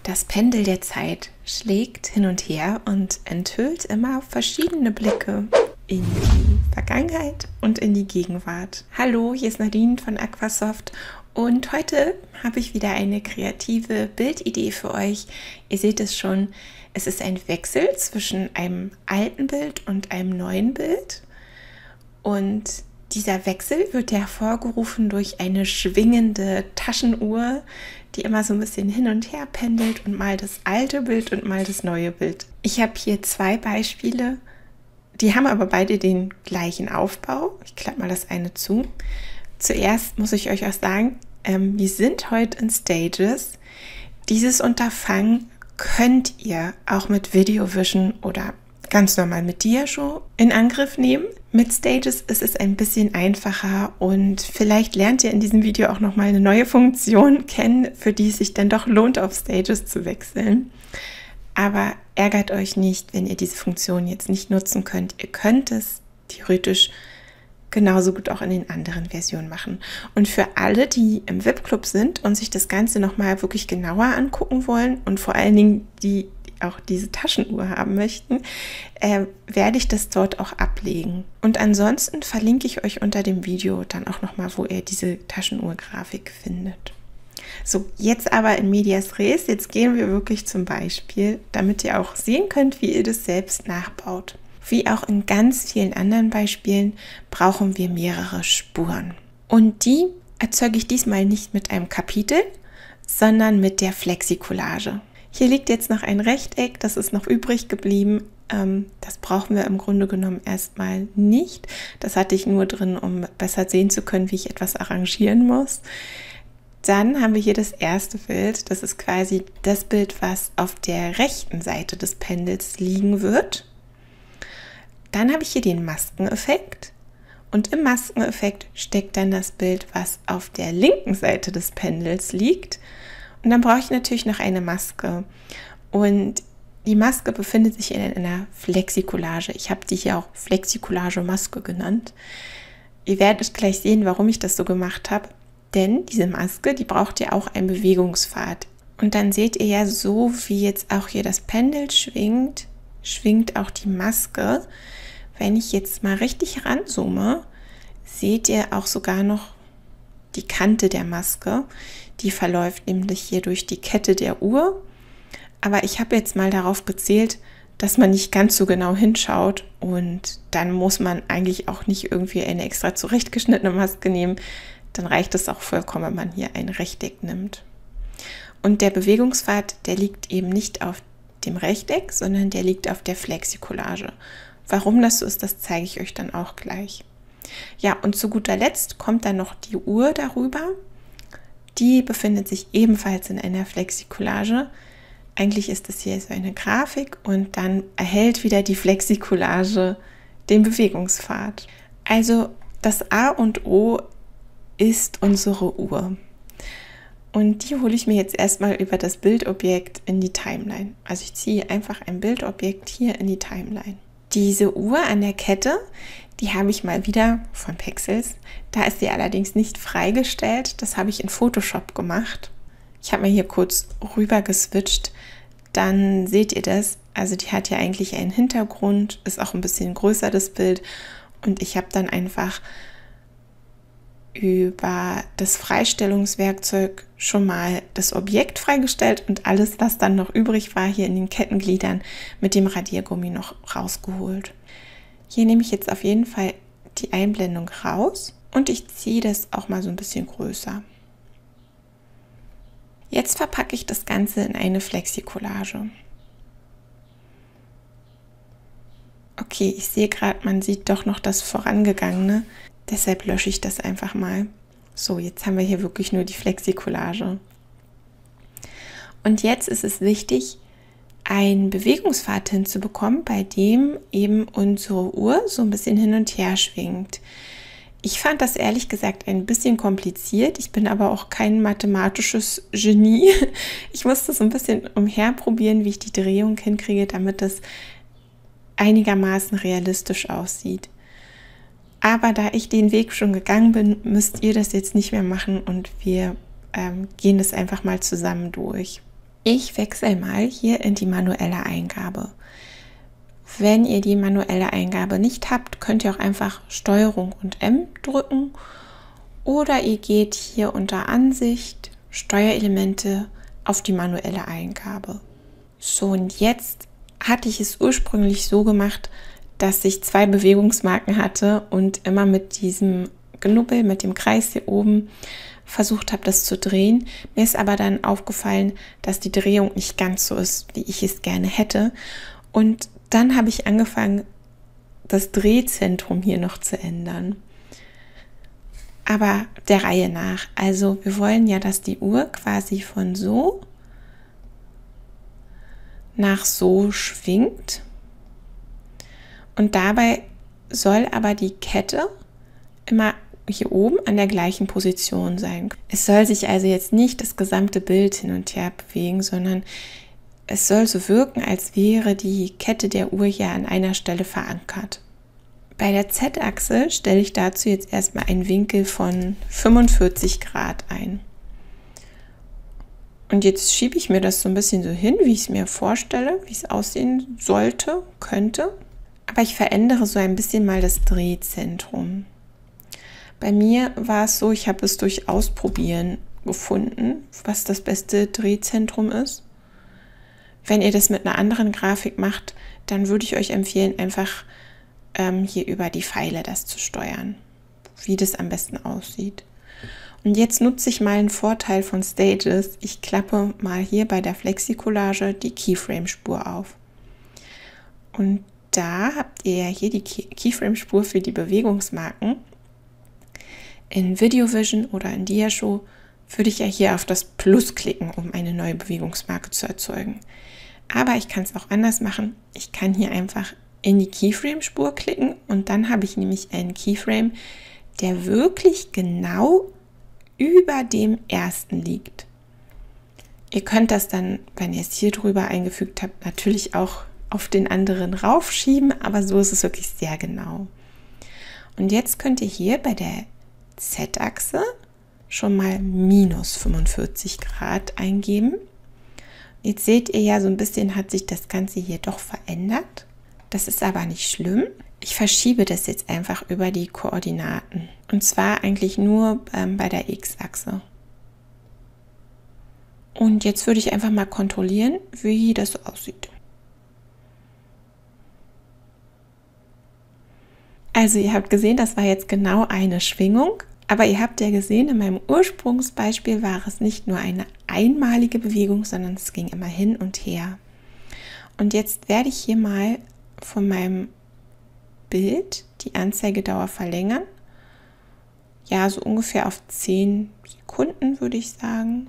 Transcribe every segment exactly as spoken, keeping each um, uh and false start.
Das Pendel der Zeit schlägt hin und her und enthüllt immer verschiedene Blicke in die Vergangenheit und in die Gegenwart. Hallo, hier ist Nadine von Aquasoft und heute habe ich wieder eine kreative Bildidee für euch. Ihr seht es schon, es ist ein Wechsel zwischen einem alten Bild und einem neuen Bild. Und dieser Wechsel wird hervorgerufen durch eine schwingende Taschenuhr, die immer so ein bisschen hin und her pendelt und mal das alte Bild und mal das neue Bild. Ich habe hier zwei Beispiele, die haben aber beide den gleichen Aufbau. Ich klappe mal das eine zu. Zuerst muss ich euch auch sagen, ähm, wir sind heute in Stages. Dieses Unterfangen könnt ihr auch mit Video Vision oder ganz normal mit Diashow in Angriff nehmen. Mit Stages ist es ein bisschen einfacher und vielleicht lernt ihr in diesem Video auch nochmal eine neue Funktion kennen, für die es sich dann doch lohnt, auf Stages zu wechseln. Aber ärgert euch nicht, wenn ihr diese Funktion jetzt nicht nutzen könnt. Ihr könnt es theoretisch genauso gut auch in den anderen Versionen machen. Und für alle, die im V I P-Club sind und sich das Ganze nochmal wirklich genauer angucken wollen und vor allen Dingen die auch diese Taschenuhr haben möchten, äh, werde ich das dort auch ablegen. Und ansonsten verlinke ich euch unter dem Video dann auch nochmal, wo ihr diese Taschenuhr-Grafik findet. So, jetzt aber in Medias Res, jetzt gehen wir wirklich zum Beispiel, damit ihr auch sehen könnt, wie ihr das selbst nachbaut. Wie auch in ganz vielen anderen Beispielen brauchen wir mehrere Spuren. Und die erzeuge ich diesmal nicht mit einem Kapitel, sondern mit der Flexikollage. Hier liegt jetzt noch ein Rechteck, das ist noch übrig geblieben. Ähm, das brauchen wir im Grunde genommen erstmal nicht. Das hatte ich nur drin, um besser sehen zu können, wie ich etwas arrangieren muss. Dann haben wir hier das erste Bild. Das ist quasi das Bild, was auf der rechten Seite des Pendels liegen wird. Dann habe ich hier den Maskeneffekt. Und im Maskeneffekt steckt dann das Bild, was auf der linken Seite des Pendels liegt. Und dann brauche ich natürlich noch eine Maske. Und die Maske befindet sich in einer Flexikollage. Ich habe die hier auch Flexikollage-Maske genannt. Ihr werdet gleich sehen, warum ich das so gemacht habe. Denn diese Maske, die braucht ja auch einen Bewegungspfad. Und dann seht ihr ja, so wie jetzt auch hier das Pendel schwingt, schwingt auch die Maske. Wenn ich jetzt mal richtig ranzoome, seht ihr auch sogar noch die Kante der Maske. Die verläuft nämlich hier durch die Kette der Uhr. Aber ich habe jetzt mal darauf gezählt, dass man nicht ganz so genau hinschaut. Und dann muss man eigentlich auch nicht irgendwie eine extra zurechtgeschnittene Maske nehmen. Dann reicht es auch vollkommen, wenn man hier ein Rechteck nimmt. Und der Bewegungspfad, der liegt eben nicht auf dem Rechteck, sondern der liegt auf der Flexikollage. Warum das so ist, das zeige ich euch dann auch gleich. Ja, und zu guter Letzt kommt dann noch die Uhr darüber. Die befindet sich ebenfalls in einer Flexikollage. Eigentlich ist es hier so eine Grafik und dann erhält wieder die Flexikollage den Bewegungspfad. Also das A und O ist unsere Uhr. Und die hole ich mir jetzt erstmal über das Bildobjekt in die Timeline. Also ich ziehe einfach ein Bildobjekt hier in die Timeline. Diese Uhr an der Kette, die habe ich mal wieder von Pexels. Da ist sie allerdings nicht freigestellt. Das habe ich in Photoshop gemacht. Ich habe mir hier kurz rüber geswitcht. Dann seht ihr das. Also die hat ja eigentlich einen Hintergrund, ist auch ein bisschen größer das Bild. Und ich habe dann einfach über das Freistellungswerkzeug schon mal das Objekt freigestellt und alles, was dann noch übrig war, hier in den Kettengliedern mit dem Radiergummi noch rausgeholt. Hier nehme ich jetzt auf jeden Fall die Einblendung raus und ich ziehe das auch mal so ein bisschen größer. Jetzt verpacke ich das Ganze in eine Flexikollage. Okay, ich sehe gerade, man sieht doch noch das Vorangegangene. Deshalb lösche ich das einfach mal. So, jetzt haben wir hier wirklich nur die Flexikollage. Und jetzt ist es wichtig, einen Bewegungspfad hinzubekommen, bei dem eben unsere Uhr so ein bisschen hin und her schwingt. Ich fand das ehrlich gesagt ein bisschen kompliziert. Ich bin aber auch kein mathematisches Genie. Ich musste so ein bisschen umherprobieren, wie ich die Drehung hinkriege, damit das einigermaßen realistisch aussieht. Aber da ich den Weg schon gegangen bin, müsst ihr das jetzt nicht mehr machen und wir ähm, gehen das einfach mal zusammen durch. Ich wechsle mal hier in die manuelle Eingabe. Wenn ihr die manuelle Eingabe nicht habt, könnt ihr auch einfach Steuerung und M drücken oder ihr geht hier unter Ansicht, Steuerelemente auf die manuelle Eingabe. So, und jetzt hatte ich es ursprünglich so gemacht, dass ich zwei Bewegungsmarken hatte und immer mit diesem Knubbel, mit dem Kreis hier oben versucht habe, das zu drehen. Mir ist aber dann aufgefallen, dass die Drehung nicht ganz so ist, wie ich es gerne hätte. Und dann habe ich angefangen, das Drehzentrum hier noch zu ändern. Aber der Reihe nach. Also wir wollen ja, dass die Uhr quasi von so nach so schwingt. Und dabei soll aber die Kette immer hier oben an der gleichen Position sein. Es soll sich also jetzt nicht das gesamte Bild hin und her bewegen, sondern es soll so wirken, als wäre die Kette der Uhr hier an einer Stelle verankert. Bei der Z-Achse stelle ich dazu jetzt erstmal einen Winkel von fünfundvierzig Grad ein. Und jetzt schiebe ich mir das so ein bisschen so hin, wie ich es mir vorstelle, wie es aussehen sollte, könnte. Aber ich verändere so ein bisschen mal das Drehzentrum. Bei mir war es so, ich habe es durch Ausprobieren gefunden, was das beste Drehzentrum ist. Wenn ihr das mit einer anderen Grafik macht, dann würde ich euch empfehlen, einfach ähm, hier über die Pfeile das zu steuern, wie das am besten aussieht. Und jetzt nutze ich mal einen Vorteil von Stages. Ich klappe mal hier bei der Flexi-Collage die Keyframe-Spur auf. Und da habt ihr ja hier die Keyframe-Spur für die Bewegungsmarken. In VideoVision oder in Diashow würde ich ja hier auf das Plus klicken, um eine neue Bewegungsmarke zu erzeugen. Aber ich kann es auch anders machen. Ich kann hier einfach in die Keyframe-Spur klicken und dann habe ich nämlich einen Keyframe, der wirklich genau über dem ersten liegt. Ihr könnt das dann, wenn ihr es hier drüber eingefügt habt, natürlich auch auf den anderen raufschieben, aber so ist es wirklich sehr genau. Und jetzt könnt ihr hier bei der Z-Achse schon mal minus fünfundvierzig Grad eingeben. Jetzt seht ihr ja, so ein bisschen hat sich das Ganze hier doch verändert. Das ist aber nicht schlimm. Ich verschiebe das jetzt einfach über die Koordinaten. Und zwar eigentlich nur ähm, bei der X-Achse. Und jetzt würde ich einfach mal kontrollieren, wie das so aussieht. Also ihr habt gesehen, das war jetzt genau eine Schwingung. Aber ihr habt ja gesehen, in meinem Ursprungsbeispiel war es nicht nur eine einmalige Bewegung, sondern es ging immer hin und her. Und jetzt werde ich hier mal von meinem Bild die Anzeigedauer verlängern. Ja, so ungefähr auf zehn Sekunden würde ich sagen.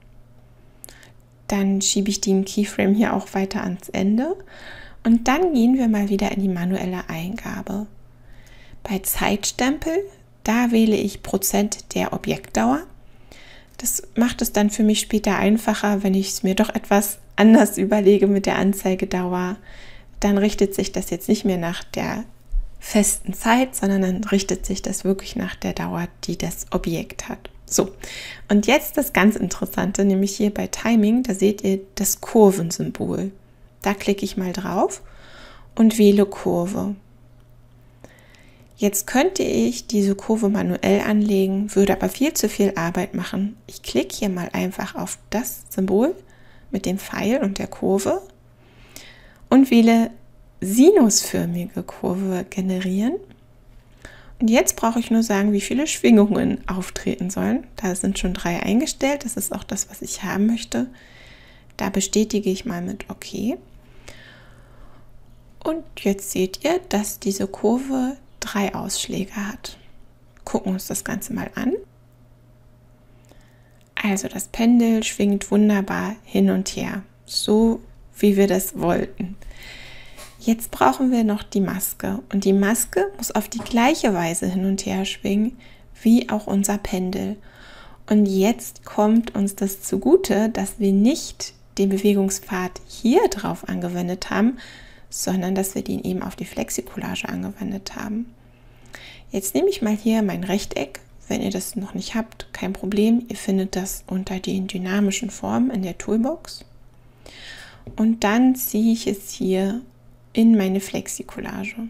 Dann schiebe ich den Keyframe hier auch weiter ans Ende. Und dann gehen wir mal wieder in die manuelle Eingabe. Bei Zeitstempel, da wähle ich Prozent der Objektdauer. Das macht es dann für mich später einfacher, wenn ich es mir doch etwas anders überlege mit der Anzeigedauer. Dann richtet sich das jetzt nicht mehr nach der festen Zeit, sondern dann richtet sich das wirklich nach der Dauer, die das Objekt hat. So, und jetzt das ganz Interessante, nämlich hier bei Timing, da seht ihr das Kurvensymbol. Da klicke ich mal drauf und wähle Kurve. Jetzt könnte ich diese Kurve manuell anlegen, würde aber viel zu viel Arbeit machen. Ich klicke hier mal einfach auf das Symbol mit dem Pfeil und der Kurve und wähle sinusförmige Kurve generieren. Und jetzt brauche ich nur sagen, wie viele Schwingungen auftreten sollen. Da sind schon drei eingestellt, das ist auch das, was ich haben möchte. Da bestätige ich mal mit OK. Und jetzt seht ihr, dass diese Kurve drei Ausschläge hat. Gucken uns das Ganze mal an. Also das Pendel schwingt wunderbar hin und her, so wie wir das wollten. Jetzt brauchen wir noch die Maske und die Maske muss auf die gleiche Weise hin und her schwingen wie auch unser Pendel. Und jetzt kommt uns das zugute, dass wir nicht den Bewegungspfad hier drauf angewendet haben, sondern dass wir den eben auf die Flexi-Collage angewendet haben. Jetzt nehme ich mal hier mein Rechteck. Wenn ihr das noch nicht habt, kein Problem. Ihr findet das unter den dynamischen Formen in der Toolbox. Und dann ziehe ich es hier in meine Flexi-Collage.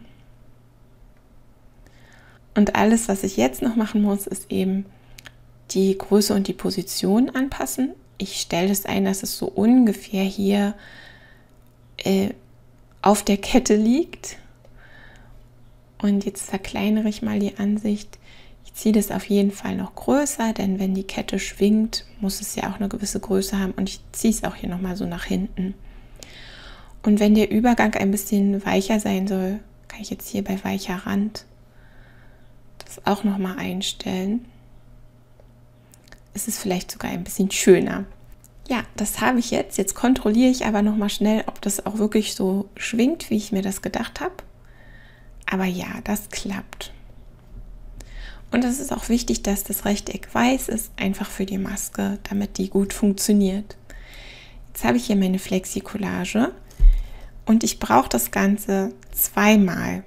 Und alles, was ich jetzt noch machen muss, ist eben die Größe und die Position anpassen. Ich stelle es ein, dass es so ungefähr hier äh, auf der Kette liegt. Und jetzt verkleinere ich mal die Ansicht. Ich ziehe das auf jeden Fall noch größer, denn wenn die Kette schwingt, muss es ja auch eine gewisse Größe haben. Und ich ziehe es auch hier nochmal so nach hinten. Und wenn der Übergang ein bisschen weicher sein soll, kann ich jetzt hier bei weicher Rand das auch nochmal einstellen. Es ist vielleicht sogar ein bisschen schöner. Ja, das habe ich jetzt. Jetzt kontrolliere ich aber nochmal schnell, ob das auch wirklich so schwingt, wie ich mir das gedacht habe. Aber ja, das klappt. Und es ist auch wichtig, dass das Rechteck weiß ist, einfach für die Maske, damit die gut funktioniert. Jetzt habe ich hier meine Flexi-Collage und ich brauche das Ganze zweimal.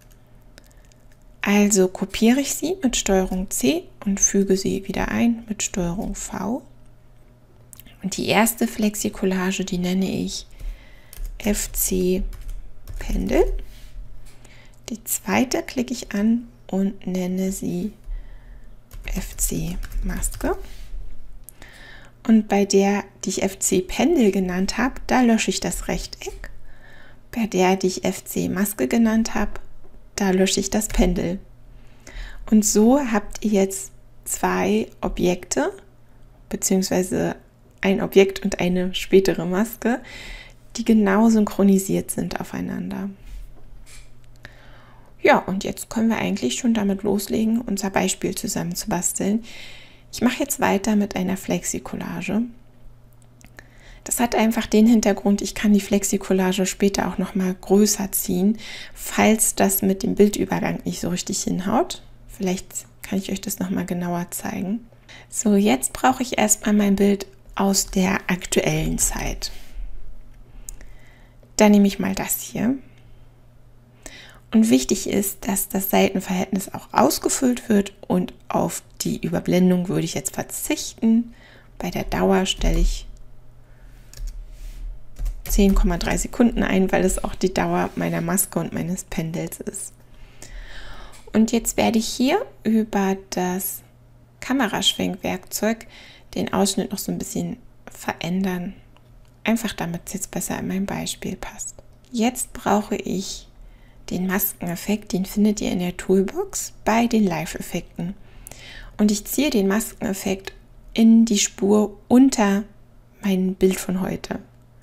Also kopiere ich sie mit Steuerung C und füge sie wieder ein mit Steuerung V. Und die erste Flexi-Collage, die nenne ich F C Pendel. Die zweite klicke ich an und nenne sie F C Maske. Und bei der, die ich F C Pendel genannt habe, da lösche ich das Rechteck. Bei der, die ich F C Maske genannt habe, da lösche ich das Pendel. Und so habt ihr jetzt zwei Objekte, beziehungsweise ein Objekt und eine spätere Maske, die genau synchronisiert sind aufeinander. Ja, und jetzt können wir eigentlich schon damit loslegen, unser Beispiel zusammen zu basteln. Ich mache jetzt weiter mit einer Flexi-Collage. Das hat einfach den Hintergrund, ich kann die Flexi-Collage später auch noch mal größer ziehen, falls das mit dem Bildübergang nicht so richtig hinhaut. Vielleicht kann ich euch das noch mal genauer zeigen. So, jetzt brauche ich erstmal mein Bild aus der aktuellen Zeit. Dann nehme ich mal das hier. Und wichtig ist, dass das Seitenverhältnis auch ausgefüllt wird und auf die Überblendung würde ich jetzt verzichten. Bei der Dauer stelle ich zehn Komma drei Sekunden ein, weil es auch die Dauer meiner Maske und meines Pendels ist. Und jetzt werde ich hier über das Kameraschwenkwerkzeug den Ausschnitt noch so ein bisschen verändern. Einfach damit es jetzt besser in mein Beispiel passt. Jetzt brauche ich den Maskeneffekt, den findet ihr in der Toolbox bei den Live-Effekten. Und ich ziehe den Maskeneffekt in die Spur unter mein Bild von heute.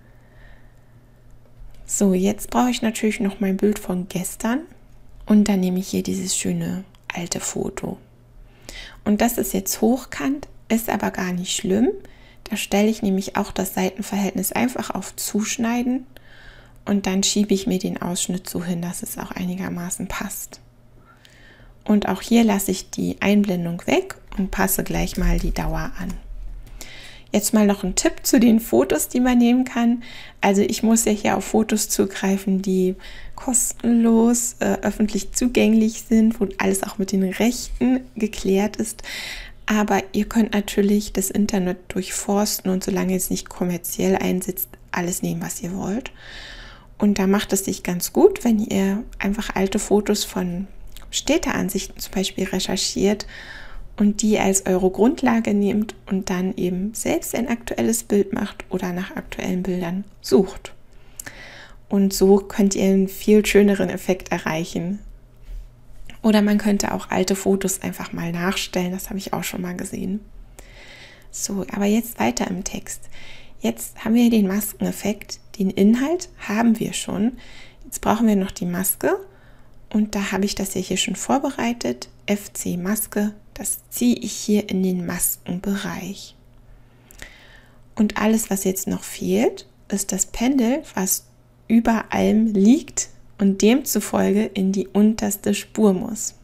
So, jetzt brauche ich natürlich noch mein Bild von gestern und dann nehme ich hier dieses schöne alte Foto. Und das ist jetzt hochkant, ist aber gar nicht schlimm. Da stelle ich nämlich auch das Seitenverhältnis einfach auf Zuschneiden und dann schiebe ich mir den Ausschnitt so hin, dass es auch einigermaßen passt. Und auch hier lasse ich die Einblendung weg und passe gleich mal die Dauer an. Jetzt mal noch ein Tipp zu den Fotos, die man nehmen kann. Also ich muss ja hier auf Fotos zugreifen, die kostenlos äh, öffentlich zugänglich sind, wo alles auch mit den Rechten geklärt ist. Aber ihr könnt natürlich das Internet durchforsten und solange es nicht kommerziell einsetzt, alles nehmen, was ihr wollt. Und da macht es sich ganz gut, wenn ihr einfach alte Fotos von Städteansichten zum Beispiel recherchiert und die als eure Grundlage nehmt und dann eben selbst ein aktuelles Bild macht oder nach aktuellen Bildern sucht. Und so könnt ihr einen viel schöneren Effekt erreichen. Oder man könnte auch alte Fotos einfach mal nachstellen, das habe ich auch schon mal gesehen. So, aber jetzt weiter im Text. Jetzt haben wir den Maskeneffekt, den Inhalt haben wir schon. Jetzt brauchen wir noch die Maske und da habe ich das ja hier schon vorbereitet. F C Maske, das ziehe ich hier in den Maskenbereich. Und alles, was jetzt noch fehlt, ist das Pendel, was über allem liegt und demzufolge in die unterste Spur muss.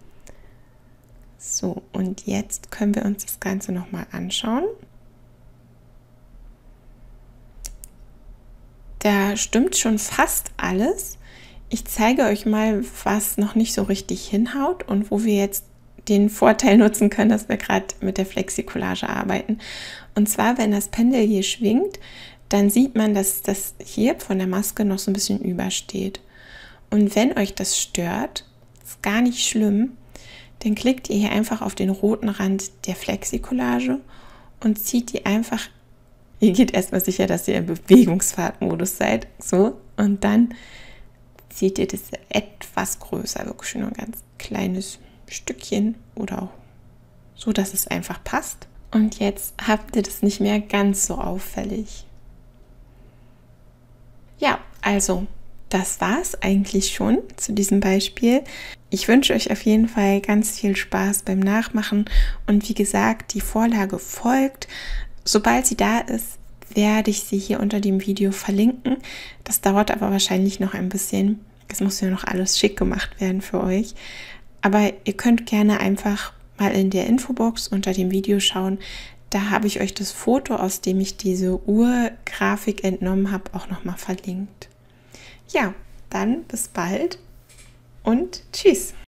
So, und jetzt können wir uns das Ganze nochmal anschauen. Da stimmt schon fast alles. Ich zeige euch mal, was noch nicht so richtig hinhaut und wo wir jetzt den Vorteil nutzen können, dass wir gerade mit der Flexi-Collage arbeiten. Und zwar, wenn das Pendel hier schwingt, dann sieht man, dass das hier von der Maske noch so ein bisschen übersteht. Und wenn euch das stört, ist gar nicht schlimm, dann klickt ihr hier einfach auf den roten Rand der Flexi-Collage und zieht die einfach, ihr geht erstmal sicher, dass ihr im Bewegungsfahrtmodus seid, so, und dann zieht ihr das etwas größer, wirklich nur ein ganz kleines Stückchen oder auch so, dass es einfach passt. Und jetzt habt ihr das nicht mehr ganz so auffällig. Ja, also das war es eigentlich schon zu diesem Beispiel. Ich wünsche euch auf jeden Fall ganz viel Spaß beim Nachmachen und wie gesagt, die Vorlage folgt. Sobald sie da ist, werde ich sie hier unter dem Video verlinken. Das dauert aber wahrscheinlich noch ein bisschen. Es muss ja noch alles schick gemacht werden für euch. Aber ihr könnt gerne einfach mal in der Infobox unter dem Video schauen. Da habe ich euch das Foto, aus dem ich diese Uhrgrafik entnommen habe, auch nochmal verlinkt. Ja, dann bis bald und tschüss.